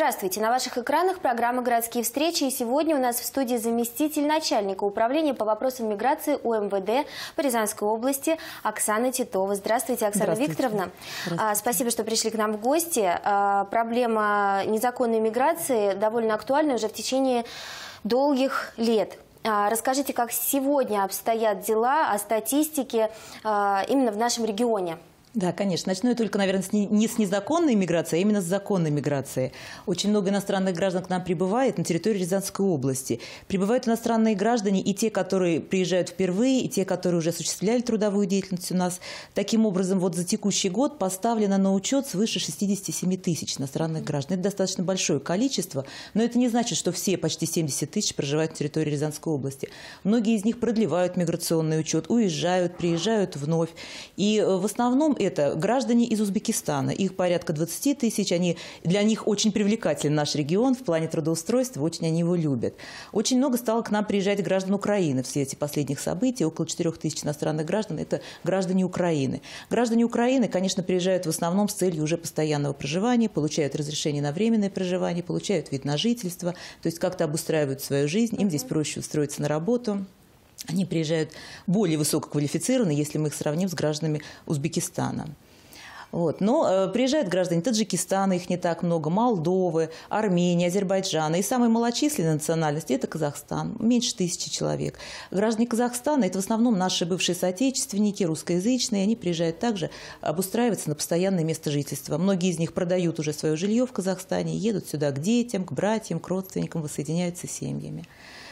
Здравствуйте! На ваших экранах программа «Городские встречи». И сегодня у нас в студии заместитель начальника управления по вопросам миграции УМВД по Рязанской области Оксана Титова. Здравствуйте, Оксана Викторовна. Здравствуйте. Спасибо, что пришли к нам в гости. Проблема незаконной миграции довольно актуальна уже в течение долгих лет. Расскажите, как сегодня обстоят дела о статистике именно в нашем регионе? Да, конечно. Начну я только, наверное, не с незаконной миграции, а именно с законной миграции. Очень много иностранных граждан к нам прибывает на территории Рязанской области. Прибывают иностранные граждане и те, которые приезжают впервые, и те, которые уже осуществляли трудовую деятельность у нас. Таким образом, вот за текущий год поставлено на учет свыше 67 тысяч иностранных граждан. Это достаточно большое количество, но это не значит, что все, почти 70 тысяч, проживают на территории Рязанской области. Многие из них продлевают миграционный учет, уезжают, приезжают вновь. И в основном это граждане из Узбекистана. Их порядка 20 тысяч. Для них очень привлекателен наш регион в плане трудоустройства. Очень они его любят. Очень много стало к нам приезжать граждан Украины в свете последних событий. Около 4 тысяч иностранных граждан – это граждане Украины. Граждане Украины, конечно, приезжают в основном с целью уже постоянного проживания, получают разрешение на временное проживание, получают вид на жительство, то есть как-то обустраивают свою жизнь. Им здесь проще устроиться на работу. Они приезжают более высококвалифицированные, если мы их сравним с гражданами Узбекистана. Вот. Но приезжают граждане Таджикистана, их не так много, Молдовы, Армении, Азербайджана. И самой малочисленной национальности – это Казахстан, меньше 1000 человек. Граждане Казахстана – это в основном наши бывшие соотечественники, русскоязычные. Они приезжают также обустраиваться на постоянное место жительства. Многие из них продают уже свое жилье в Казахстане, едут сюда к детям, к братьям, к родственникам, воссоединяются с семьями.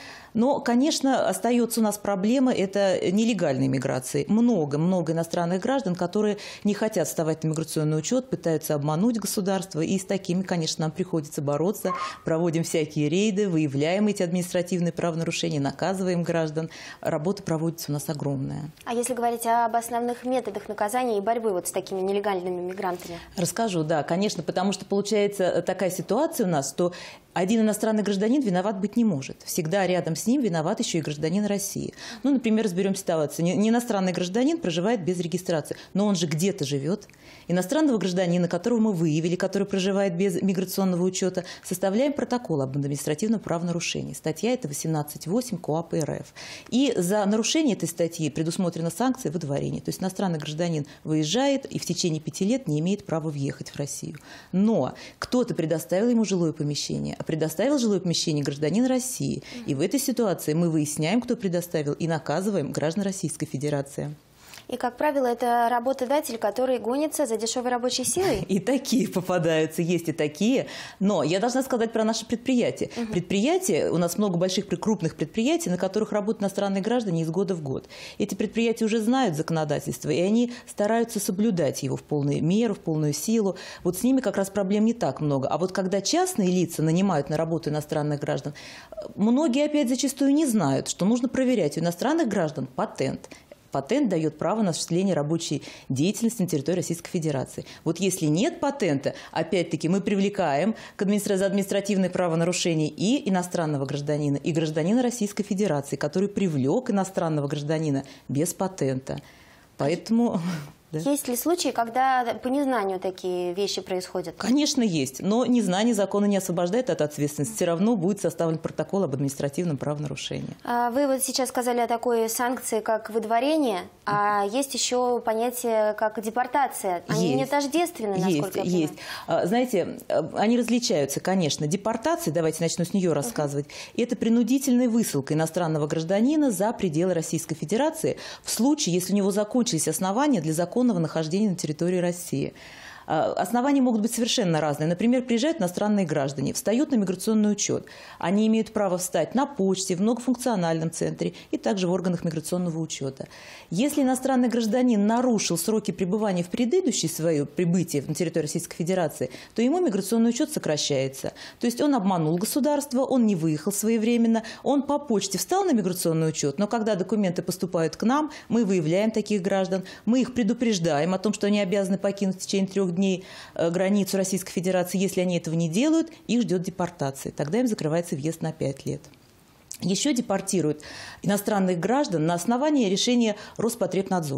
Но, конечно, остается у нас проблема – это нелегальной миграции. Много иностранных граждан, которые не хотят вставать на миграционный учет, пытаются обмануть государство. И с такими, конечно, нам приходится бороться. Проводим всякие рейды, выявляем эти административные правонарушения, наказываем граждан. Работа проводится у нас огромная. А если говорить об основных методах наказания и борьбы вот с такими нелегальными мигрантами? Расскажу, да, конечно, потому что получается такая ситуация у нас, что один иностранный гражданин виноват быть не может. Всегда рядом с ним виноват еще и гражданин России. Ну, например, разберем ситуацию. Не иностранный гражданин проживает без регистрации, но он же где-то живет. Иностранного гражданина, которого мы выявили, который проживает без миграционного учета, составляем протокол об административном правонарушении. Статья это 18.8 КоАП РФ. И за нарушение этой статьи предусмотрена санкция выдворения. То есть иностранный гражданин выезжает и в течение 5 лет не имеет права въехать в Россию. Но кто-то предоставил ему жилое помещение, а предоставил жилое помещение гражданин России. И в этой ситуации мы выясняем, кто предоставил, и наказываем граждан Российской Федерации. И, как правило, это работодатель, который гонится за дешевой рабочей силой? И такие попадаются, есть и такие. Но я должна сказать про наши предприятия. Предприятия, у нас много больших, крупных предприятий, на которых работают иностранные граждане из года в год. Эти предприятия уже знают законодательство, и они стараются соблюдать его в полную меру, в полную силу. Вот с ними как раз проблем не так много. А вот когда частные лица нанимают на работу иностранных граждан, многие опять зачастую не знают, что нужно проверять у иностранных граждан патент. Патент дает право на осуществление рабочей деятельности на территории Российской Федерации. Вот если нет патента, опять-таки мы привлекаем за административное правонарушение и иностранного гражданина, и гражданина Российской Федерации, который привлек иностранного гражданина без патента. Поэтому... Да. Есть ли случаи, когда по незнанию такие вещи происходят? Конечно, есть. Но незнание закона не освобождает от ответственности. Все равно будет составлен протокол об административном правонарушении. Вы вот сейчас сказали о такой санкции, как выдворение. А есть еще понятие, как депортация. Они не тождественны, насколько я понимаю. Есть. Знаете, они различаются, конечно. Депортация, давайте начну с нее рассказывать, это принудительная высылка иностранного гражданина за пределы Российской Федерации в случае, если у него закончились основания для законного нахождения на территории России. Основания могут быть совершенно разные. Например, приезжают иностранные граждане, встают на миграционный учет. Они имеют право встать на почте, в многофункциональном центре и также в органах миграционного учета. Если иностранный гражданин нарушил сроки пребывания в предыдущее свое прибытие на территорию Российской Федерации, то ему миграционный учет сокращается. То есть он обманул государство, он не выехал своевременно, он по почте встал на миграционный учет, но когда документы поступают к нам, мы выявляем таких граждан, мы их предупреждаем о том, что они обязаны покинуть в течение 3 дней границу Российской Федерации. Если они этого не делают, их ждет депортация. Тогда им закрывается въезд на 5 лет. Еще депортируют иностранных граждан на основании решения Роспотребнадзора.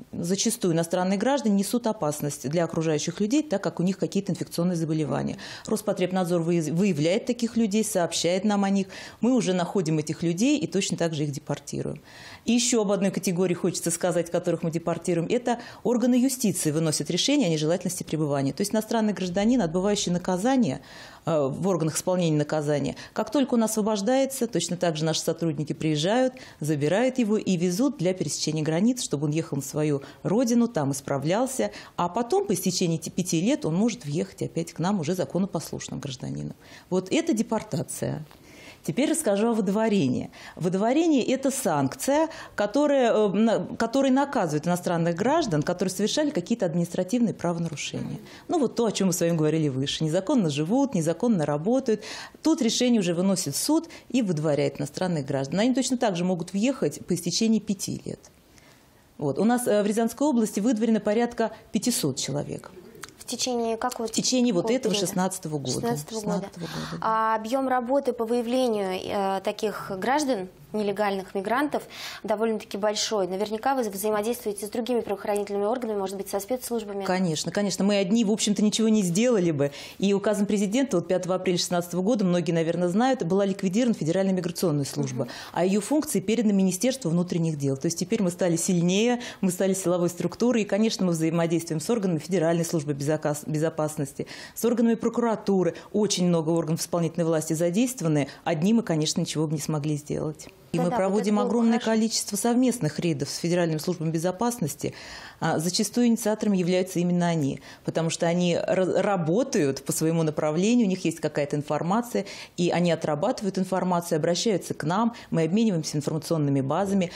зачастую иностранные граждане несут опасность для окружающих людей, так как у них какие-то инфекционные заболевания. Роспотребнадзор выявляет таких людей, сообщает нам о них. Мы уже находим этих людей и точно так же их депортируем. И еще об одной категории хочется сказать, которых мы депортируем. Это органы юстиции выносят решение о нежелательности пребывания. То есть иностранный гражданин, отбывающий наказание в органах исполнения наказания, как только он освобождается, точно так же наши сотрудники приезжают, забирают его и везут для пересечения границ, чтобы он ехал на свою родину, там исправлялся, а потом по истечении 5 лет он может въехать опять к нам уже законопослушным гражданином. Вот это депортация. Теперь расскажу о выдворении. Выдворение – это санкция, которая наказывает иностранных граждан, которые совершали какие-то административные правонарушения. Ну вот то, о чем мы с вами говорили выше. Незаконно живут, незаконно работают. Тут решение уже выносит суд и выдворяет иностранных граждан. Они точно так же могут въехать по истечении 5 лет. Вот. У нас в Рязанской области выдворено порядка 500 человек. В течение какого? В течение вот этого 16-го года. 16-го года. А объем работы по выявлению таких граждан, нелегальных мигрантов, довольно-таки большой. Наверняка вы взаимодействуете с другими правоохранительными органами, может быть, со спецслужбами. Конечно, конечно. Мы одни, в общем-то, ничего не сделали бы. И указом президента вот 5 апреля 2016 года, многие, наверное, знают, была ликвидирована Федеральная миграционная служба, а ее функции переданы Министерству внутренних дел. То есть теперь мы стали сильнее, мы стали силовой структурой, и, конечно, мы взаимодействуем с органами Федеральной службы безопасности, с органами прокуратуры. Очень много органов исполнительной власти задействованы. Одни мы, конечно, ничего бы не смогли сделать. И мы проводим огромное количество совместных рейдов с Федеральными службами безопасности. Зачастую инициаторами являются именно они, потому что они работают по своему направлению, у них есть какая-то информация, и они отрабатывают информацию, обращаются к нам, мы обмениваемся информационными базами.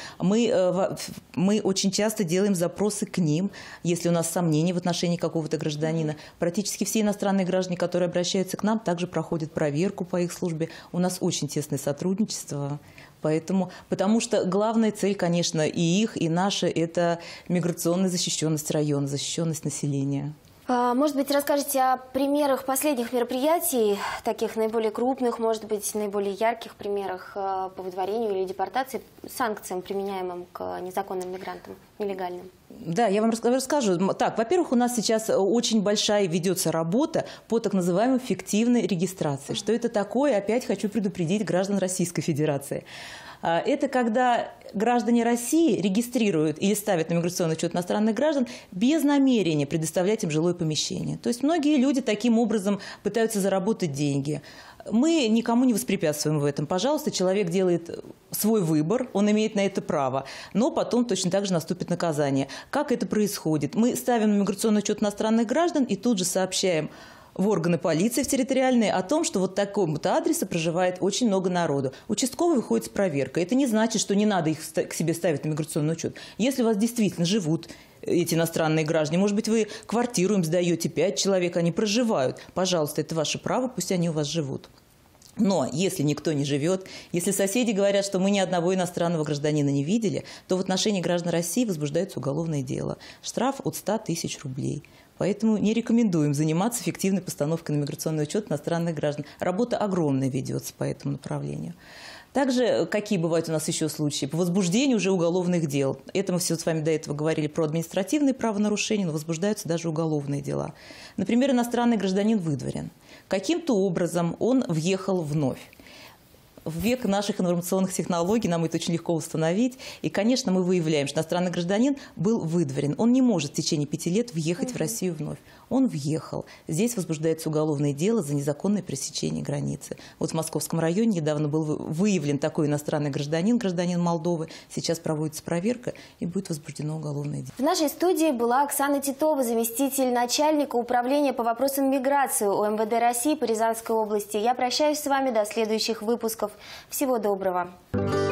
Мы очень часто делаем запросы к ним, если у нас сомнения в отношении какого-то гражданина. Практически все иностранные граждане, которые обращаются к нам, также проходят проверку по их службе. У нас очень тесное сотрудничество. Потому что главная цель, конечно, и их, и наша – это миграционная защищенность района, защищенность населения. Может быть, расскажете о примерах последних мероприятий, таких наиболее крупных, может быть, наиболее ярких примерах по выдворению или депортации, санкциям, применяемым к незаконным мигрантам, нелегальным? Да, я вам расскажу. Так, во-первых, у нас сейчас очень большая ведется работа по так называемой фиктивной регистрации. Что это такое? Опять хочу предупредить граждан Российской Федерации. Это когда граждане России регистрируют или ставят на миграционный учет иностранных граждан без намерения предоставлять им жилое помещение. То есть многие люди таким образом пытаются заработать деньги. Мы никому не воспрепятствуем в этом. Пожалуйста, человек делает свой выбор, он имеет на это право, но потом точно так же наступит наказание. Как это происходит? Мы ставим на миграционный учет иностранных граждан и тут же сообщаем в органы полиции, в территориальные, о том, что вот такому-то адресу проживает очень много народу. Участковый выходит с проверкой. Это не значит, что не надо их к себе ставить на миграционный учет. Если у вас действительно живут эти иностранные граждане, может быть, вы квартиру им сдаете, 5 человек, они проживают. Пожалуйста, это ваше право, пусть они у вас живут. Но если никто не живет, если соседи говорят, что мы ни одного иностранного гражданина не видели, то в отношении граждан России возбуждается уголовное дело. Штраф от 100 тысяч рублей. Поэтому не рекомендуем заниматься фиктивной постановкой на миграционный учет иностранных граждан. Работа огромная ведется по этому направлению. Также, какие бывают у нас еще случаи? По возбуждению уже уголовных дел. Это мы все с вами до этого говорили про административные правонарушения, но возбуждаются даже уголовные дела. Например, иностранный гражданин выдворен. Каким-то образом он въехал вновь. В век наших информационных технологий нам это очень легко установить. И, конечно, мы выявляем, что иностранный гражданин был выдворен. Он не может в течение 5 лет въехать в Россию вновь. Он въехал. Здесь возбуждается уголовное дело за незаконное пересечение границы. Вот в Московском районе недавно был выявлен такой иностранный гражданин, гражданин Молдовы. Сейчас проводится проверка и будет возбуждено уголовное дело. В нашей студии была Оксана Титова, заместитель начальника управления по вопросам миграции УМВД России по Рязанской области. Я прощаюсь с вами до следующих выпусков. Всего доброго.